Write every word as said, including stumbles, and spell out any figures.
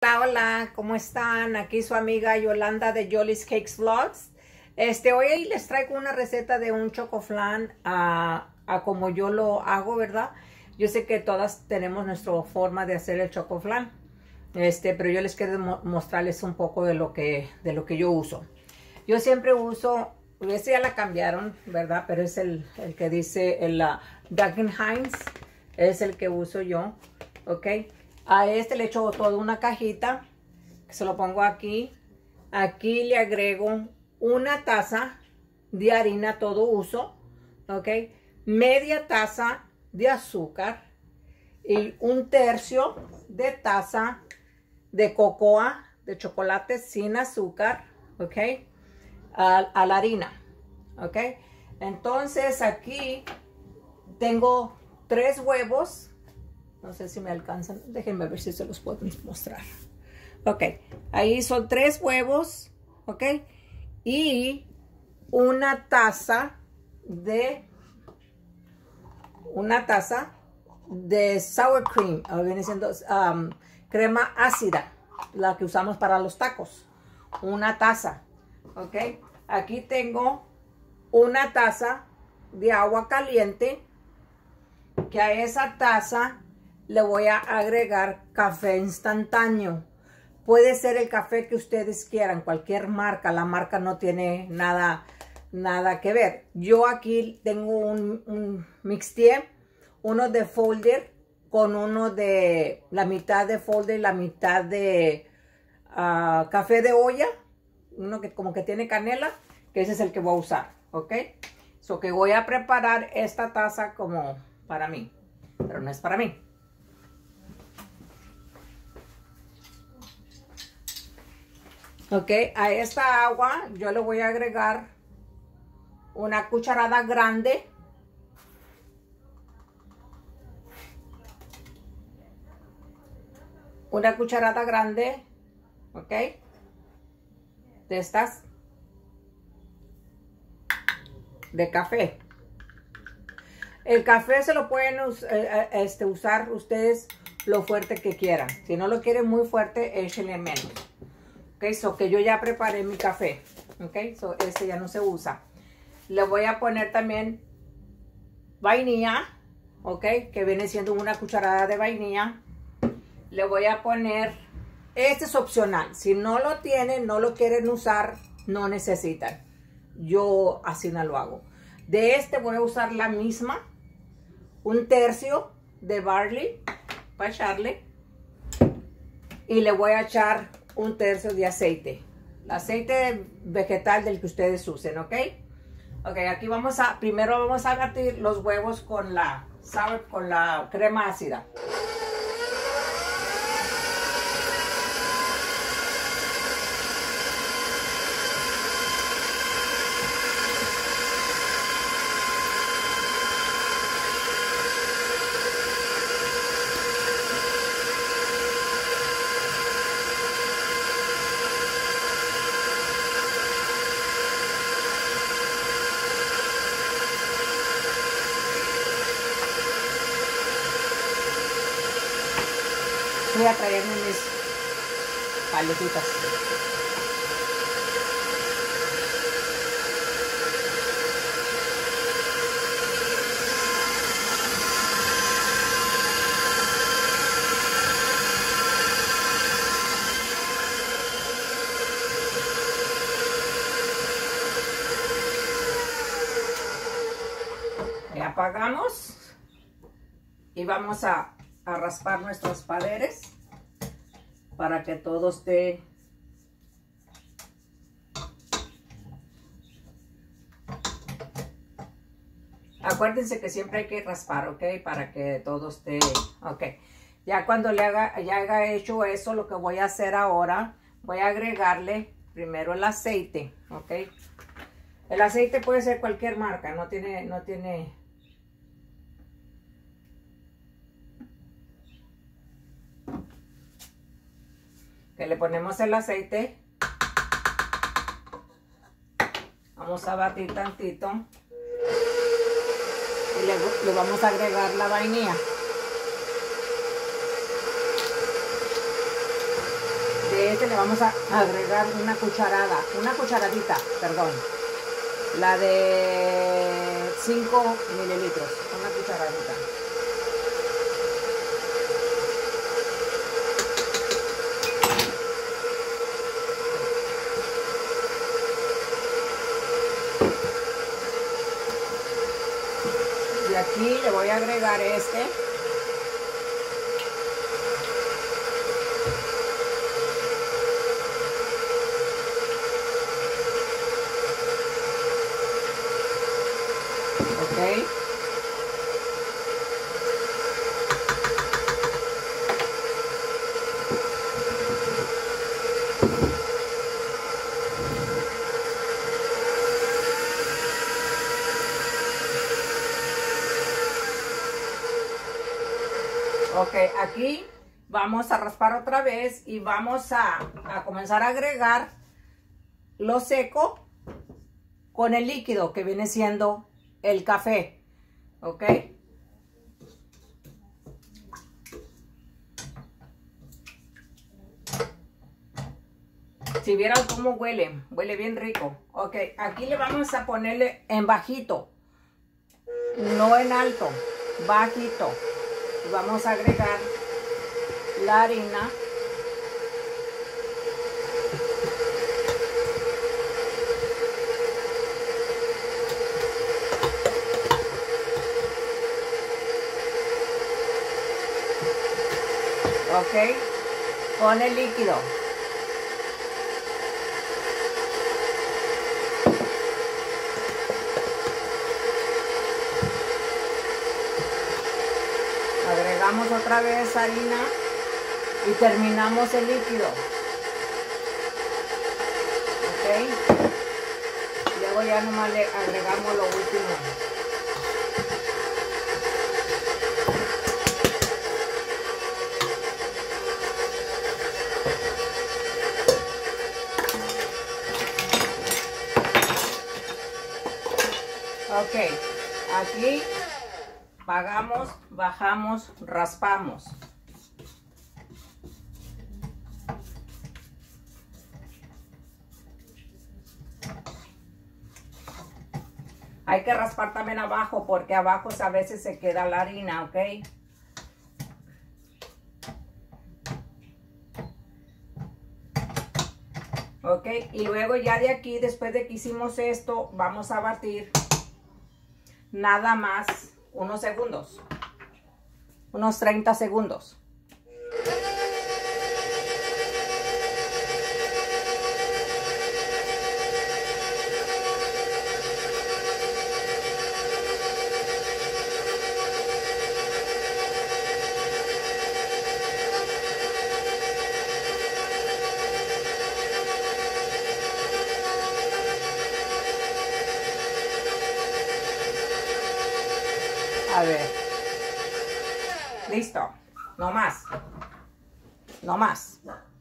Hola, hola, ¿cómo están? Aquí su amiga Yolanda de Yoli's Cakes Vlogs. Este, hoy les traigo una receta de un chocoflan a, a como yo lo hago, ¿verdad? Yo sé que todas tenemos nuestra forma de hacer el chocoflan, este, pero yo les quiero mo mostrarles un poco de lo que de lo que yo uso. Yo siempre uso, este ya la cambiaron, ¿verdad? Pero es el, el que dice el uh, Duncan Hines, es el que uso yo, ¿ok? A este le echo toda una cajita, se lo pongo aquí. Aquí le agrego una taza de harina todo uso, ¿ok? Media taza de azúcar y un tercio de taza de cocoa, de chocolate sin azúcar, ¿ok? A, a la harina, ¿ok? Entonces aquí tengo tres huevos. No sé si me alcanzan. Déjenme ver si se los puedo mostrar. Ok. Ahí son tres huevos. Ok. Y una taza de... Una taza de sour cream. O viene siendo um, crema ácida. La que usamos para los tacos. Una taza. Ok. Aquí tengo una taza de agua caliente. Que a esa taza le voy a agregar café instantáneo. Puede ser el café que ustedes quieran, cualquier marca. La marca no tiene nada, nada que ver. Yo aquí tengo un, un mixtier, uno de Folder con uno de la mitad de Folder y la mitad de uh, café de olla. Uno que como que tiene canela, que ese es el que voy a usar, ¿ok? So que voy a preparar esta taza como para mí, pero no es para mí. Ok, a esta agua yo le voy a agregar una cucharada grande una cucharada grande, ok, de estas de café. El café se lo pueden este, usar ustedes lo fuerte que quieran. Si no lo quieren muy fuerte, échenle menos. Ok, so que yo ya preparé mi café. Ok, so este ya no se usa. Le voy a poner también vainilla. Ok, que viene siendo una cucharada de vainilla. Le voy a poner, este es opcional. Si no lo tienen, no lo quieren usar, no necesitan. Yo así no lo hago. De este voy a usar la misma. Un tercio de barley para echarle. Y le voy a echar un tercio de aceite. El aceite vegetal del que ustedes usen, ¿ok? Ok, aquí vamos a, primero vamos a batir los huevos con la, sour, con la crema ácida. Voy a traerme mis paletitas. Y apagamos y vamos a a raspar nuestros paderes para que todo esté acuérdense que siempre hay que raspar, ok, para que todo esté ok. Ya cuando le haga ya haya hecho eso, lo que voy a hacer ahora, voy a agregarle primero el aceite, ok. El aceite puede ser cualquier marca, no tiene no tiene que le ponemos el aceite. Vamos a batir tantito. Y le, le vamos a agregar la vainilla. aceite le vamos a agregar una cucharada, una cucharadita, perdón. La de cinco mililitros, una cucharadita. Y aquí le voy a agregar este. Ok. Ok, aquí vamos a raspar otra vez y vamos a, a comenzar a agregar lo seco con el líquido que viene siendo el café. Ok. Si vieran cómo huele, huele bien rico. Ok, aquí le vamos a ponerle en bajito, no en alto, bajito. Vamos a agregar la harina. Ok, con el líquido. Agregamos otra vez harina y terminamos el líquido. Ok. Luego ya nomás le agregamos lo último. Ok. Aquí pagamos, bajamos, raspamos. Hay que raspar también abajo porque abajo a veces se queda la harina, ¿ok? Ok, y luego ya de aquí, después de que hicimos esto, vamos a batir nada más unos segundos, unos treinta segundos. A ver, listo, no más, no más.